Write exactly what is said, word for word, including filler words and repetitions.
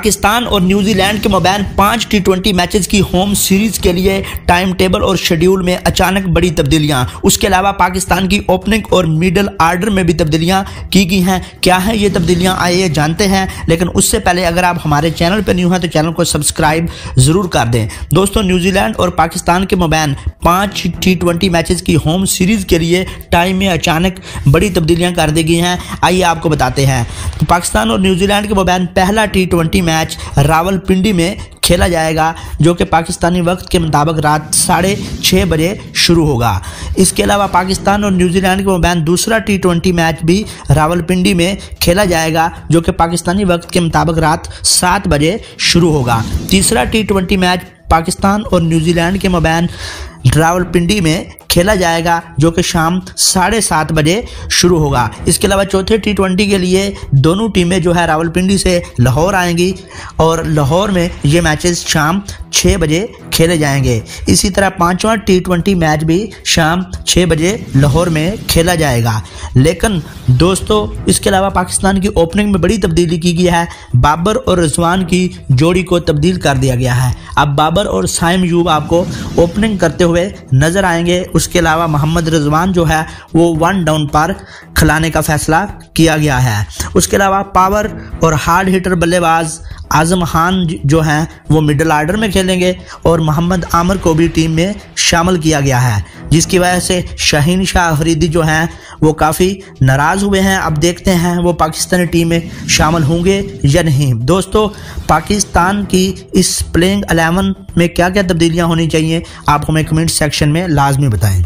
पाकिस्तान और न्यूजीलैंड के मबैन पांच टी ट्वेंटी मैचेस की होम सीरीज के लिए टाइम टेबल और शेड्यूल में अचानक बड़ी तब्दीलियां। उसके अलावा पाकिस्तान की ओपनिंग और मिडल आर्डर में भी तब्दीलियां की गई हैं। क्या है ये तब्दीलियां, आइए जानते हैं। लेकिन उससे पहले अगर आप हमारे चैनल पर न्यू हैं तो चैनल को सब्सक्राइब जरूर कर दें। दोस्तों, न्यूजीलैंड और पाकिस्तान के मबैन पांच टी ट्वेंटी मैचेस की होम सीरीज के लिए टाइम में अचानक बड़ी तब्दीलियां कर दी गई हैं। आइए आपको बताते हैं। तो पाकिस्तान और न्यूजीलैंड के मबैन पहला टी ट्वेंटी मैच रावलपिंडी में खेला जाएगा, जो कि पाकिस्तानी वक्त के मुताबिक रात साढ़े छः बजे शुरू होगा। इसके अलावा पाकिस्तान और न्यूजीलैंड के मबैन दूसरा टी ट्वेंटी मैच भी रावलपिंडी में खेला जाएगा, जो कि पाकिस्तानी वक्त के मुताबिक रात सात बजे शुरू होगा। तीसरा टी ट्वेंटी मैच पाकिस्तान और न्यूजीलैंड के मबैन रावलपिंडी में खेला जाएगा, जो कि शाम साढ़े सात बजे शुरू होगा। इसके अलावा चौथे टी ट्वेंटी के लिए दोनों टीमें जो है रावलपिंडी से लाहौर आएंगी और लाहौर में ये मैचेस शाम छः बजे खेले जाएंगे। इसी तरह पांचवा टी ट्वेंटी मैच भी शाम छः बजे लाहौर में खेला जाएगा। लेकिन दोस्तों, इसके अलावा पाकिस्तान की ओपनिंग में बड़ी तब्दीली की गई है। बाबर और रिजवान की जोड़ी को तब्दील कर दिया गया है। अब बाबर और साइम यूब आपको ओपनिंग करते हुए नजर आएंगे। उसके अलावा मोहम्मद रिजवान जो है वो वन डाउन पर खिलाने का फैसला किया गया है। उसके अलावा पावर और हार्ड हिटर बल्लेबाज आजम खान जो हैं वो मिडिल आर्डर में खेलेंगे और मोहम्मद आमिर को भी टीम में शामिल किया गया है, जिसकी वजह से शाहीन शाह अफरीदी जो हैं वो काफ़ी नाराज़ हुए हैं। अब देखते हैं वो पाकिस्तानी टीम में शामिल होंगे या नहीं। दोस्तों, पाकिस्तान की इस प्लेइंग इलेवन में क्या क्या तब्दीलियां होनी चाहिए, आप हमें कमेंट सेक्शन में लाजमी बताएं।